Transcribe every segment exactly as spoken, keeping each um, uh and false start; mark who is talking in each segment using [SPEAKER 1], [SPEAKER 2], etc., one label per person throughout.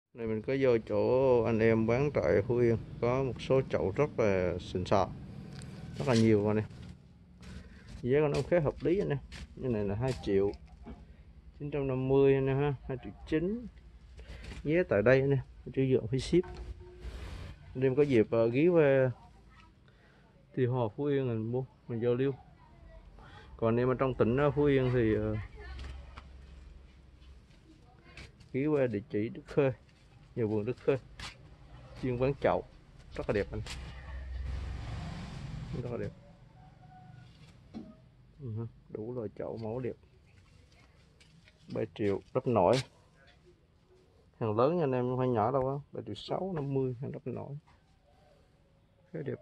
[SPEAKER 1] Này mình có vô chỗ anh em bán tại Phú Yên, có một số chậu rất là xịn sò, rất là nhiều rồi nè. Giá của nó khá hợp lý anh em. Cái này là hai triệu chín trăm năm mươi anh em ha, hai triệu chín. Giá tại đây anh em, chưa dọn phí ship. Anh em có dịp uh, ghé về thì Hồ Phú Yên mình mua, mình giao lưu. Còn anh em ở trong tỉnh uh, Phú Yên thì uh, ghé về địa chỉ Đức Khê, nhà vườn Đức Khê, chuyên bán chậu rất là đẹp anh, rất là đẹp. Uh, đủ loại chậu mẫu đẹp. Ba triệu đắp nổi, hàng lớn nha anh em, không phải nhỏ đâu á. Ba triệu sáu năm mươi hàng đắp nổi khá đẹp.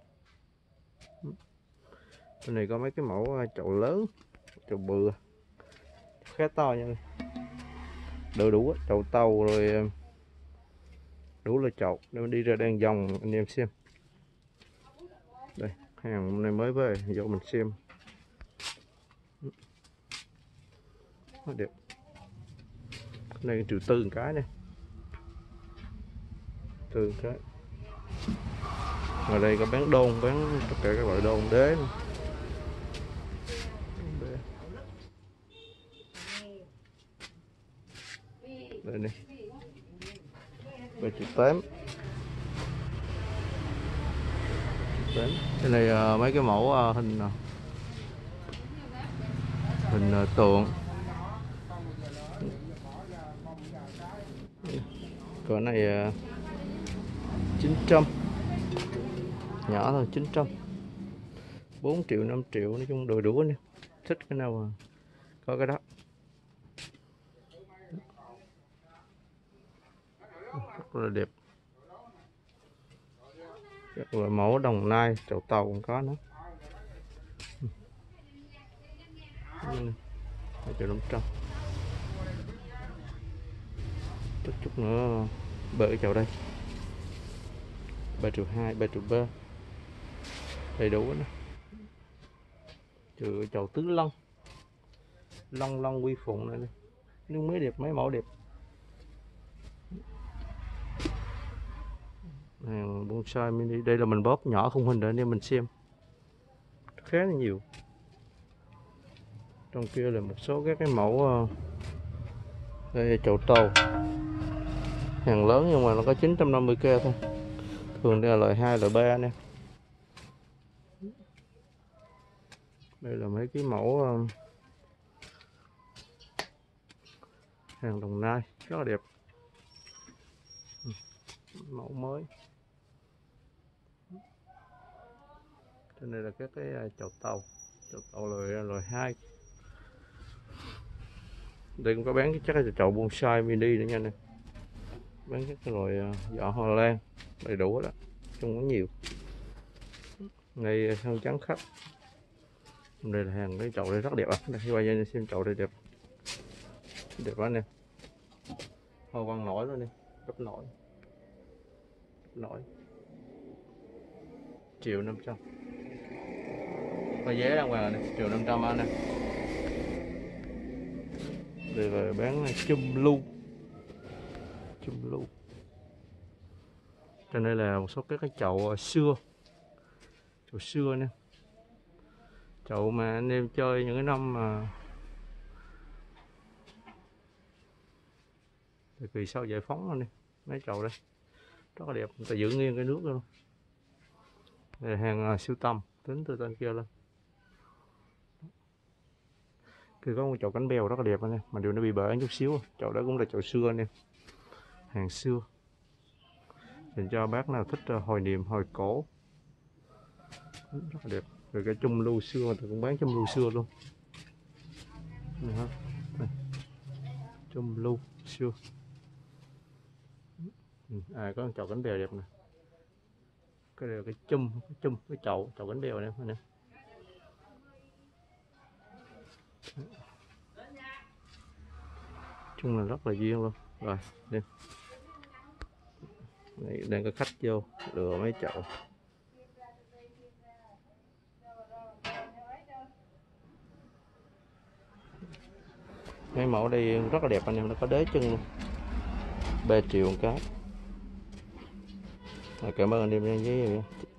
[SPEAKER 1] Bên này có mấy cái mẫu chậu lớn, chậu bự khá to nha, đủ đủ chậu tàu rồi đủ là chậu. Để mình đi ra đang dòng anh em xem. Đây hàng này mới về, vô mình xem. Rất đẹp. Cái này triệu tư một cái nè, tư cái. Ngoài đây có bán đôn, bán tất cả các loại đôn đế nữa. Đây nè, ba triệu tám. Cái này uh, mấy cái mẫu uh, hình uh, hình uh, tượng. Còn này uh, chín trăm, nhỏ thôi, chín trăm. Bốn triệu năm triệu, nói chung đồ đủ nè. Thích cái nào mà có cái đó. Rất là đẹp. Các loại mẫu Đồng Nai, chậu tàu cũng có nữa. hai triệu năm trăm. Chút chút nữa bỡ chậu đây. ba triệu hai, ba triệu ba. Đầy đủ nữa. Trừ chậu tứ long. Long long quy phụng này, này. Nhưng mấy đẹp, mấy mẫu đẹp. Hàng bonsai mini, đây là mình bóp nhỏ khung hình để anh em mình xem. Khá là nhiều. Trong kia là một số các cái mẫu. Đây là chậu tàu. Hàng lớn nhưng mà nó có chín trăm năm mươi k thôi. Thường đây là loại hai, loại ba nè. Đây là mấy cái mẫu hàng Đồng Nai rất là đẹp. Mẫu mới. Trên đây là các cái chậu tàu, chậu tàu loại loại hai. Đây cũng có bán cái chắc là chậu bonsai mini nữa nha nè. Bán các cái loại giỏ hoa lan đầy đủ đó, chung có nhiều. Ngay thân trắng khách. Đây là hàng cái chậu đây rất đẹp à. Đây quay cho xem chậu đây đẹp. Đẹp quá nè. Hoa văn nổi luôn nè, rất nổi. Nổi. Triệu năm trăm. Có giá đang hoàng này, triệu năm trăm anh nè. Đây là bán chum lu. Chum lu. Trên đây là một số các cái chậu xưa. Chậu xưa nè. Chậu mà anh em chơi những cái năm mà thời kỳ sau giải phóng rồi nè. Mấy chậu đây rất là đẹp, người ta giữ nguyên cái nước luôn. Đây là hàng uh, siêu tầm, tính từ tên kia lên. Thì có một chậu cánh bèo rất là đẹp anh em, mà điều nó bị bể chút xíu. Chậu đó cũng là chậu xưa anh em, hàng xưa dành cho bác nào thích uh, hồi niệm hồi cổ, rất là đẹp. Rồi cái chung lưu xưa người ta cũng bán chung lưu xưa luôn. Đây, đây. Chung lưu xưa. À có một chậu cánh bèo đẹp nè. Cái này là cái chum, cái chum, cái chậu, chậu cánh bèo này nè. Chung là rất là duyên luôn. Rồi, đi. Đây, đang có khách vô lựa mấy chậu. Mấy mẫu đây rất là đẹp anh em, nó có đế chân luôn. ba triệu một cái. Rồi, cảm ơn anh em nhé.